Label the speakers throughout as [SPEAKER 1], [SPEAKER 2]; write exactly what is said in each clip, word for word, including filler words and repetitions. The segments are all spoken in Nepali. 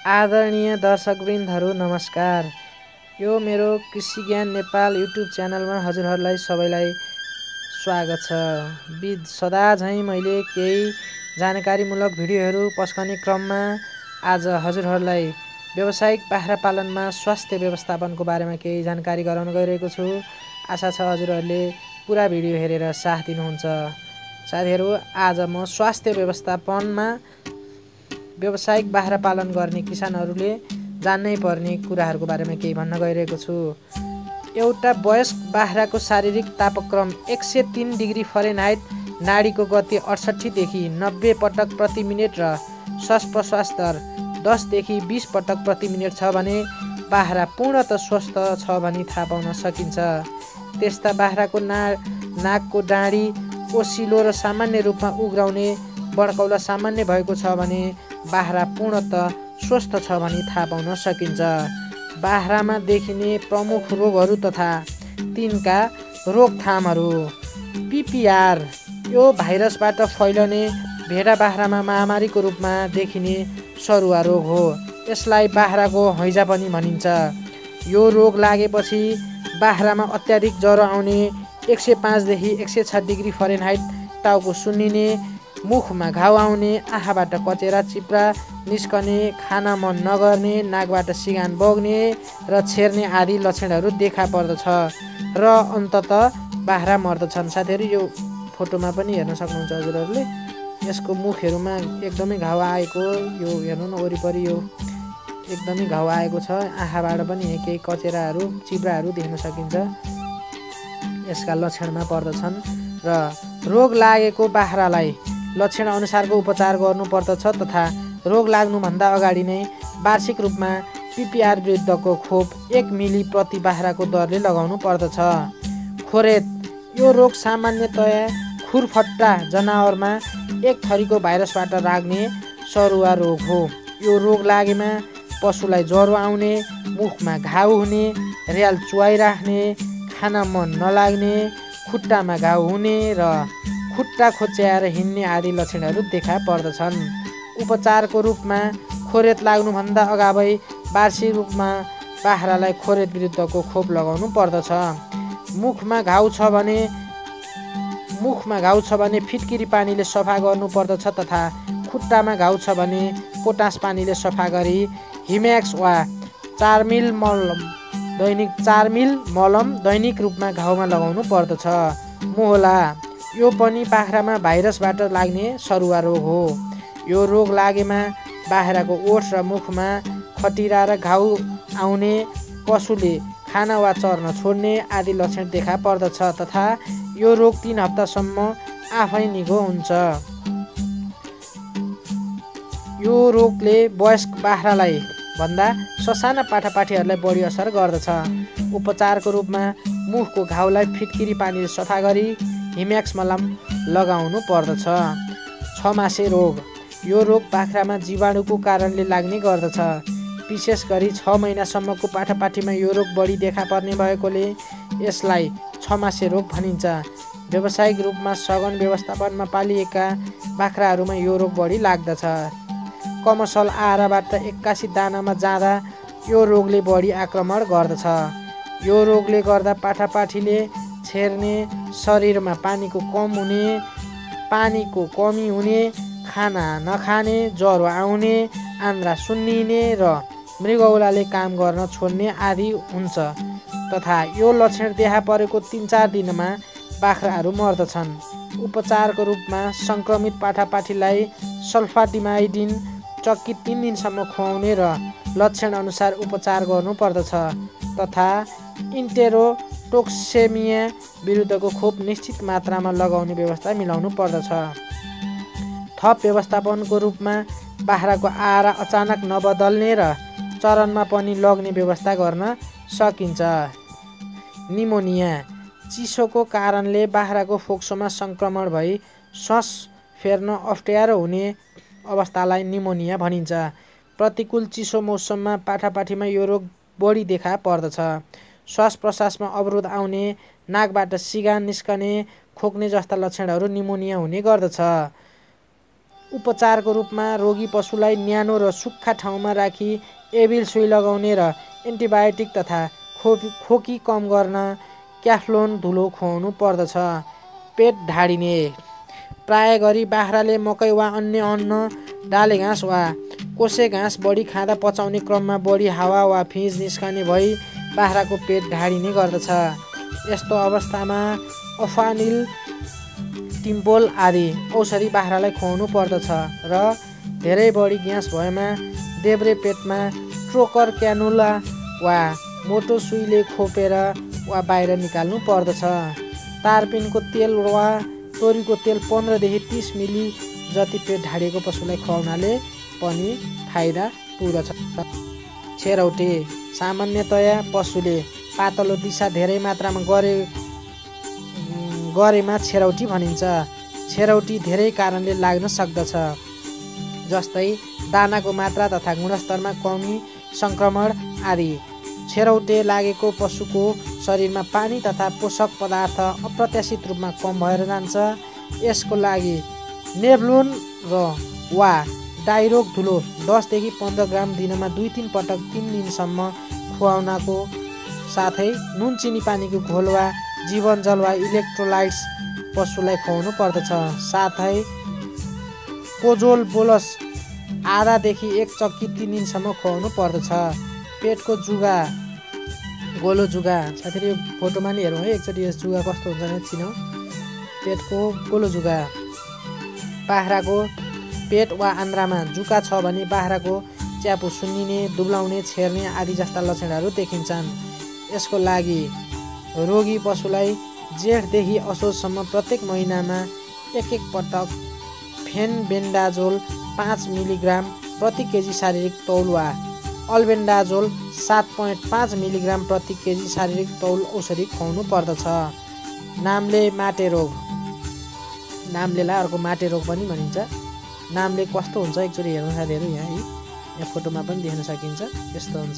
[SPEAKER 1] आदरणीय दर्शकवृन्दहरू नमस्कार। यो मेरो कृषि ज्ञान नेपाल युट्युब च्यानलमा हजुरहरूलाई सबैलाई स्वागत छ। बिद सदा झैँ मैले केही जानकारीमूलक भिडियोहरू पस्कने क्रममा आज हजुरहरूलाई व्यावसायिक बाख्रा पालनमा स्वास्थ्य व्यवस्थापनको बारेमा केही जानकारी गराउन गइरहेको छु। आशा छ हजुरहरूले पुरा भिडियो हेरेर साथ दिनुहुन्छ। साथीहरू, आज म स्वास्थ्य व्यवस्थापनमा व्यावसायिक बाख्रा पालन गर्ने किसानहरूले जान्नै पर्ने कुराहरूको बारेमा केही भन्न गइरहेको छु। एउटा वयस्क बाख्राको शारीरिक तापक्रम एक सय तीन डिग्री फरेनहाइट, नाडीको गति अडसट्ठी देखि नब्बे पटक प्रति मिनट र श्वास प्रश्वास दर दस देखि बीस पटक प्रति मिनट छ भने बाख्रा पूर्णतः स्वस्थ छ भनी थाहा पाउन सकिन्छ। त्यस्ता बाख्राको ना नाकको डाँडी ओसिलो र सामान्य रूपमा उघ्राउने बड्कौला सामान्य भएको छ भने बाख्रा पूर्णतः स्वस्थ छ भनी थाहा पाउन सकिन्छ। बाख्रामा देखिने प्रमुख रोगहरू तथा तिनका रोकथामहरू। पिपिआर यो भाइरसबाट फैलने भेडा बाख्रामा महामारीको रूपमा देखिने सरुवा रोग हो। यसलाई बाख्राको हैजा पनि भनिन्छ। यो रोग लागेपछि बाख्रामा अत्याधिक ज्वरो आउने, एक सय पाँचदेखि एक सय छ डिग्री फरेनहाइट टाउको सुन्निने, मुखमा घाउ आउने, आँखाबाट कचेरा चिप्रा निस्कने, खाना मन नगर्ने, नाकबाट सिगान बग्ने र छेर्ने आदि लक्षणहरू देखा पर्दछ र अन्ततः बाख्रा मर्दछन्। साथीहरू, यो फोटोमा पनि हेर्न सक्नुहुन्छ हजुरहरूले। यसको मुखहरूमा एकदमै घाउ आएको, यो हेर्नु न वरिपरि यो एकदमै घाउ आएको छ। आँखाबाट पनि केही कचेराहरू चिप्राहरू देख्न सकिन्छ। यसका लक्षणमा पर्दछन् र रोग लागेको बाख्रालाई लक्षण अनुसारको उपचार गर्नु पर्दछ तथा रोग लाग्नुभन्दा अगाडि नै वार्षिक रूपमा पिपिआर विरुद्धको खोप एक मिली प्रति बाख्राको दरले लगाउनु पर्दछ। खोरेत यो रोग सामान्यतया खुरफट्टा जनावरमा एक थरीको भाइरसबाट लाग्ने सरुवा रोग हो। यो रोग लागेमा पशुलाई ज्वरो आउने, मुखमा घाउ हुने, र्याल चुहाइराख्ने, खाना मन नलाग्ने, खुट्टामा घाउ हुने र खुट्टा खोच्याएर हिँड्ने आदि लक्षणहरू देखा पर्दछन्। उपचारको रूपमा खोरेत लाग्नुभन्दा अगावै वार्षिक रूपमा बाख्रालाई खोरेत विरुद्धको खोप लगाउनु पर्दछ। मुखमा घाउ छ भने मुखमा घाउ छ भने फिटकिरी पानीले सफा गर्नु पर्दछ तथा खुट्टामा घाउ छ भने पोटास पानीले सफा गरी हिम्याक्स वा चार मिल मलम दैनिक चार मिल मलम दैनिक रूपमा घाउमा लगाउनु पर्दछ। मोहला यो पनि बाख्रामा भाइरसबाट लाग्ने सरुवा रोग हो। यो रोग लागेमा बाख्राको ओठ र मुखमा खटिरा र घाउ आउने, पशुले खाना वा चर्न छोड्ने आदि लक्षण देखा पर्दछ तथा यो रोग तीन हप्तासम्म आफै निको हुन्छ। यो रोगले वयस्क बाख्रालाई भन्दा ससाना पाठापाठीहरूलाई बढी असर गर्दछ। उपचारको रूपमा मुखको घाउलाई फिटकिरी पानीले सफा गरी हिम्याक्स मलम लगाउनु पर्दछ। छमासे रोग यो रोग बाख्रामा जीवाणुको कारणले लाग्ने गर्दछ। विशेष गरी छ महिनासम्मको पाठापाठीमा यो रोग बढी देखा पर्ने भएकोले यसलाई छमासे रोग भनिन्छ। व्यावसायिक रूपमा सघन व्यवस्थापनमा पालिएका बाख्राहरूमा यो रोग बढी लाग्दछ। कमसल आहारबाट एक्कासी दानामा जाँदा यो रोगले बढी आक्रमण गर्दछ। यो रोगले गर्दा पाठापाठीले छेर्ने, शरीरमा पानीको कम हुने, पानीको कमी हुने, खाना नखाने, ज्वरो आउने, आन्द्रा सुन्निने र मृगौलाले काम गर्न छोड्ने आदि हुन्छ तथा यो लक्षण देखा परेको तिन चार दिनमा बाख्राहरू मर्दछन्। उपचारको रूपमा सङ्क्रमित पाठापाठीलाई सल्फाडिमाइडिन चक्की तिन दिनसम्म खुवाउने र लक्षण अनुसार उपचार गर्नु पर्दछ तथा इन्टेरोटोक्सेमिया विरुद्धको खोप निश्चित मात्रामा लगाउने व्यवस्था मिलाउनु पर्दछ। थप व्यवस्थापनको रूपमा बाख्राको आहार अचानक नबदल्ने र चरनमा पनि लग्ने व्यवस्था गर्न सकिन्छ। निमोनिया चिसोको कारणले बाख्राको फोक्सोमा सङ्क्रमण भई श्वास फेर्न अप्ठ्यारो हुने अवस्थालाई निमोनिया भनिन्छ। प्रतिकूल चिसो मौसममा पाठापाठीमा यो रोग बढी देखा पर्दछ। श्वास प्रश्वासमा अवरोध आउने, नाकबाट सिगान निस्कने, खोक्ने जस्ता लक्षणहरू निमोनिया हुने गर्दछ। उपचारको रूपमा रोगी पशुलाई न्यानो र सुक्खा ठाउँमा राखी एभिल सुई लगाउने र एन्टिबायोटिक तथा खोपी खोकी कम गर्न क्याफ्लोन धुलो खुवाउनु पर्दछ। पेट ढाडिने प्राय गरी बाख्राले मकै वा अन्य अन्न, डाले घाँस वा कोसे घाँस बढी खाँदा पचाउने क्रममा बढी हावा वा फिँज निस्कने भई बाख्राको पेट ढाडिने गर्दछ। यस्तो अवस्थामा अफानिल, टिम्पोल आदि औषधि बाख्रालाई खुवाउनु पर्दछ र धेरै बढी ग्यास भएमा देब्रे पेटमा ट्रोकर क्यानुला वा मोटो सुईले खोपेर वा बाहिर निकाल्नु पर्दछ। तारपिनको तेल वा तोरीको तेल पन्ध्रदेखि तीस मिली जति पेट ढाडिएको पशुलाई खुवाउनाले पनि फाइदा पुग्दछ। छेरौटे सामान्यतया पशुले पातलो दिशा धेरै मात्रामा गरे गरेमा छेरौटी भनिन्छ। छेरौटी धेरै कारणले लाग्न सक्दछ, जस्तै दानाको मात्रा तथा गुणस्तरमा कमी, सङ्क्रमण आदि। छेरौटे लागेको पशुको शरीरमा पानी तथा पोषक पदार्थ अप्रत्याशित रूपमा कम भएर जान्छ। यसको लागि नेभलोन र वा डाइरोक धुलो दसदेखि पन्ध्र ग्राम दिनमा दुई तिन पटक तिन दिनसम्म खुवाउनको साथै नुन चिनी पानीको घोल वा जीवन जल वा इलेक्ट्रोलाइट्स पशुलाई खुवाउनु पर्दछ। साथै कोजोल बोलस आधादेखि एक चक्की तिन दिनसम्म खुवाउनु पर्दछ। पेटको जुगा, गोलो जुगा, साथै यो फोटोमा नि हेरौँ है एकचोटि यस जुगा कस्तो हुन्छ भने चिनौँ। पेटको गोलो जुगा, बाख्राको पेट वा आन्द्रामा जुका छ भने बाख्राको च्यापु सुन्निने, दुब्लाउने, छेर्ने आदि जस्ता लक्षणहरू देखिन्छन्। यसको लागि रोगी पशुलाई जेठदेखि असोजसम्म प्रत्येक महिनामा एक एक पटक फेनबेन्डाजोल पाँच मिलिग्राम प्रति केजी शारीरिक तौल वा अल्बेन्डाजोल सात पोइन्ट पाँच मिलिग्राम प्रति केजी शारीरिक तौल औषधि खुवाउनु पर्दछ। नामले माटे रोग, नामलेलाई अर्को माटे रोग पनि भनिन्छ। नामले कस्तो हुन्छ एकचोटि हेर्नु साथीहरू, यहाँ है यहाँ फोटोमा पनि देख्न सकिन्छ। यस्तो हुन्छ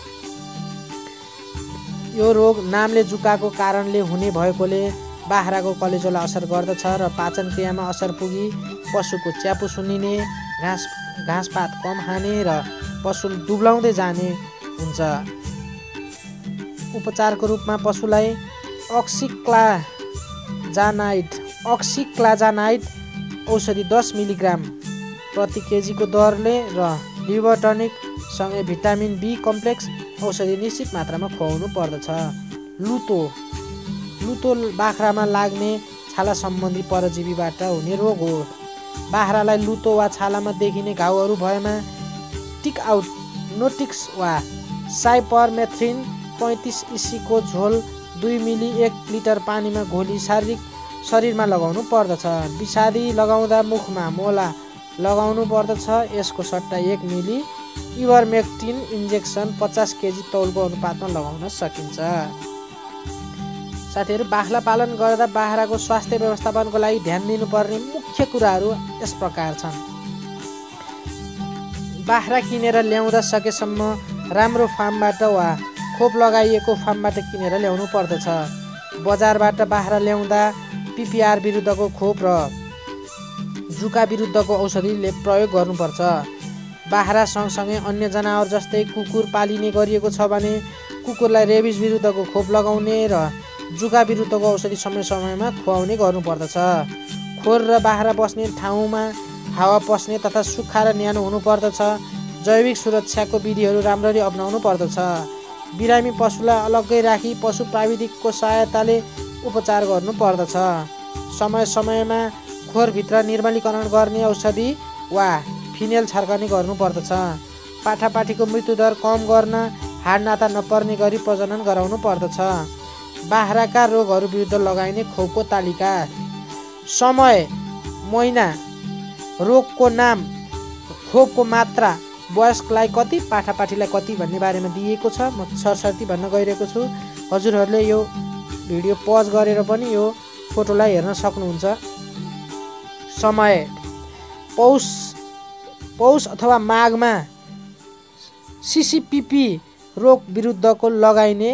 [SPEAKER 1] यो रोग। नामले जुकाको कारणले हुने भएकोले बाख्राको कलेजोलाई असर गर्दछ र पाचन क्रियामा असर पुगी पशुको च्यापु सुन्निने, घाँस घाँसपात कम खाने र पशु दुब्लाउँदै जाने हुन्छ। उपचारको रूपमा पशुलाई अक्सिक्लाजानाइड अक्सिक्लाजानाइड औषधि दस मिलिग्राम प्रति केजीको दरले र लिभर टनिक सँगै भिटामिन बी कम्प्लेक्स औषधि निश्चित मात्रामा खुवाउनु पर्दछ। लुतो लुतो बाख्रामा लाग्ने छाला सम्बन्धी परजीवीबाट हुने रोग हो। बाख्रालाई लुतो वा छालामा देखिने घाउहरू भएमा टिक आउट नोटिक्स वा साइपरमेथ्रिन पैँतिस इसीको झोल दुई मिली एक लिटर पानीमा घोली शारीरिक शरीरमा लगाउनु पर्दछ। विषादी लगाउँदा मुखमा मोला लगाउनु पर्दछ। यसको सट्टा एक मिली इभरमेक्टिन इन्जेक्सन पचास केजी तौलको अनुपातमा लगाउन सकिन्छ। साथीहरू, बाख्रा पालन गर्दा बाख्राको स्वास्थ्य व्यवस्थापनको लागि ध्यान दिनुपर्ने मुख्य कुराहरू यस प्रकार छन्। बाख्रा किनेर ल्याउँदा सकेसम्म राम्रो फार्मबाट वा खोप लगाइएको फार्मबाट किनेर ल्याउनु पर्दछ। बजारबाट बाख्रा ल्याउँदा पिपिआर विरुद्धको खोप र जुका विरुद्धको औषधिले प्रयोग गर्नुपर्छ। बाख्रा सँगसँगै अन्य जनावर जस्तै कुकुर पालिने गरिएको छ भने कुकुरलाई रेबिस विरुद्धको खोप लगाउने र जुका विरुद्धको औषधि समय समयमा खुवाउने गर्नुपर्दछ। खोर र बाख्रा बस्ने ठाउँमा हावा पस्ने तथा सुक्खा र न्यानो हुनुपर्दछ। जैविक सुरक्षाको विधिहरू राम्ररी अपनाउनु पर्दछ। बिरामी पशुलाई अलग्गै राखी पशु प्राविधिकको सहायताले उपचार गर्नु पर्दछ। समय समयमा खोरभित्र निर्मलीकरण गर्ने औषधि वा फिनेल छर्कने गर्नुपर्दछ। पाठापाठीको मृत्युदर कम गर्न हाडनाता नपर्ने गरी प्रजनन गराउनु पर्दछ। बाख्राका रोगहरू विरुद्ध लगाइने खोपको तालिका, समय, महिना, रोगको नाम, खोपको मात्रा, वयस्कलाई कति, पाठापाठीलाई कति भन्ने बारेमा दिएको छ। म सरसर्ती भन्न गइरहेको छु। हजुरहरूले यो भिडियो पज गरेर पनि यो फोटोलाई हेर्न सक्नुहुन्छ। समय पौष पौष अथवा माघमा सिसिपिपी रोग विरुद्धको लगाइने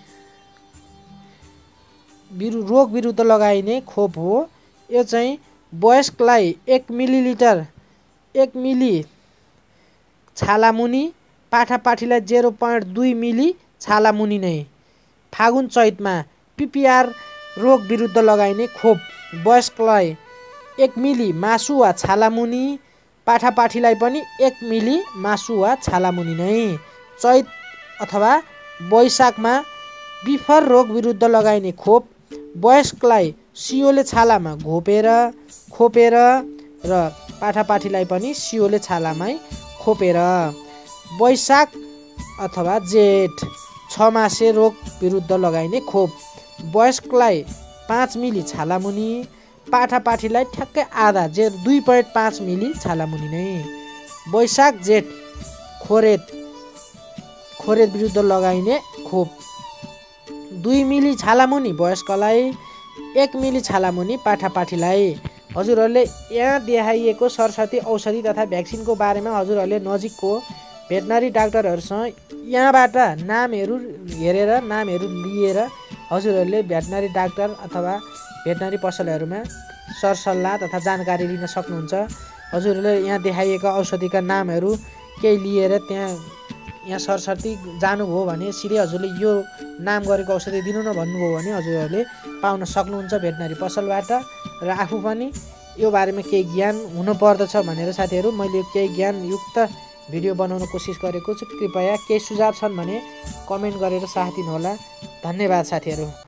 [SPEAKER 1] रोग विरुद्ध लगाइने खोप हो। यो चाहिँ वयस्कलाई एक मिलिलिटर एक मिली छालामुनि, पाठापाठीलाई जेरो पोइन्ट दुई मिली छालामुनि नै। फागुन चैतमा पिपिआर रोग विरुद्ध लगाइने खोप वयस्कलाई एक मिली मासु वा छालामुनि, पाठापाठीलाई पनि एक मिली मासु वा छालामुनि नै। चैत अथवा वैशाखमा बिफर रोग विरुद्ध लगाइने खोप वयस्कलाई सियोले छालामा घोपेर खोपेर र पाठापाठीलाई पनि सियोले छालामै खोपेर। वैशाख अथवा जेठ छ मासे रोग विरुद्ध लगाइने खोप वयस्कलाई पाँच मिली छालामुनि, पाठापाठीलाई ठ्याक्कै आधा जे दुई पोइन्ट पाँच मिली छालामुनि नै। वैशाख जेठ खोरेत खोरेत विरुद्ध लगाइने खोप दुई मिली छालामुनि वयस्कलाई, एक मिली छालामुनि पाठापाठीलाई। हजुरहरूले यहाँ देखाइएको सरस्वती औषधि तथा भ्याक्सिनको बारेमा हजुरहरूले नजिकको भेटनरी डाक्टरहरूसँग यहाँबाट नामहरू हेरेर नामहरू लिएर हजुरहरूले भेटनरी डाक्टर अथवा भेटनरी पसलहरूमा सरसल्लाह तथा जानकारी लिन सक्नुहुन्छ। हजुरहरूले यहाँ देखाइएका औषधिका नामहरू केही लिएर त्यहाँ यहाँ सरस्वती जानुभयो भने सिधै हजुरले यो नाम गरेको औषधि दिनु न भन्नुभयो भने हजुरहरूले पाउन सक्नुहुन्छ भेटनरी पसलबाट। र आफू पनि यो बारेमा केही ज्ञान हुनुपर्दछ भनेर साथीहरू मैले केही ज्ञानयुक्त भिडियो बनाउन कोसिस गरेको छु। कृपया केही सुझाव छन् भने कमेन्ट गरेर साथ दिनुहोला। धन्यवाद साथीहरू।